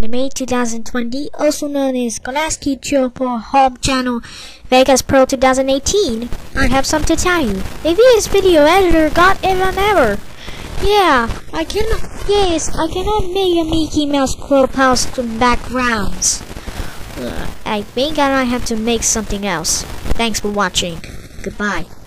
Anime 2020, also known as Golaski for Home Channel Vegas Pro 2018. I have something to tell you. AVS video editor got an error. Yeah, I cannot make a Mickey Mouse Clubhouse backgrounds. I think I might have to make something else. Thanks for watching. Goodbye.